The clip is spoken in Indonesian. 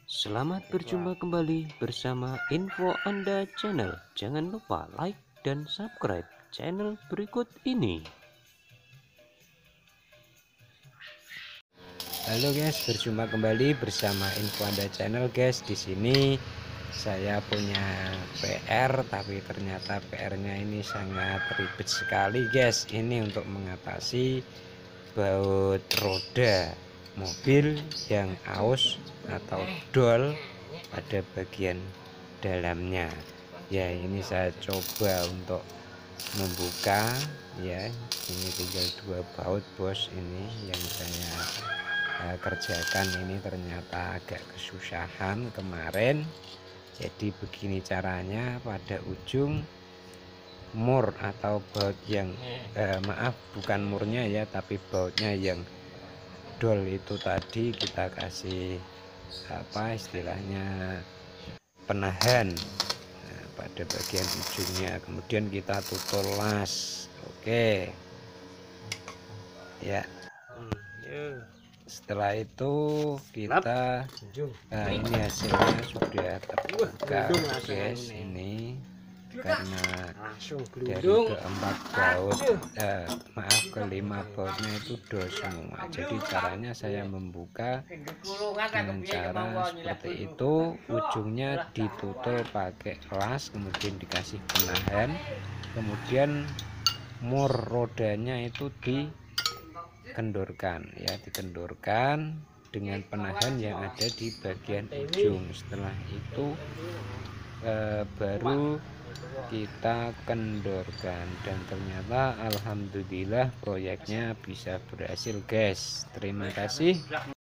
Selamat berjumpa kembali bersama Info Anda Channel. Jangan lupa like dan subscribe channel berikut ini. Halo guys, berjumpa kembali bersama Info Anda Channel guys. Di sini saya punya PR, tapi ternyata PR-nya ini sangat ribet sekali guys. Ini untuk mengatasi baut roda mobil yang aus atau dol pada bagian dalamnya. Ya, ini saya coba untuk membuka ya. Ini tinggal 2 baut bos, ini yang saya kerjakan. Ini ternyata agak kesusahan kemarin. Jadi begini caranya, pada ujung mur atau baut yang maaf, bukan murnya ya, tapi bautnya yang dol itu tadi kita kasih apa istilahnya, penahan pada bagian ujungnya, kemudian kita tutul las. Oke ya, setelah itu kita ini hasilnya sudah terbuka guys. Ini karena dari keempat baut maaf, kelima bautnya itu dol semua. Jadi caranya saya membuka dengan cara seperti itu, ujungnya ditutul pakai las, kemudian dikasih penahan, kemudian mur rodanya itu dikendorkan ya, dikendorkan dengan penahan yang ada di bagian ujung. Setelah itu baru kita kendorkan, dan ternyata alhamdulillah proyeknya bisa berhasil guys. Terima kasih.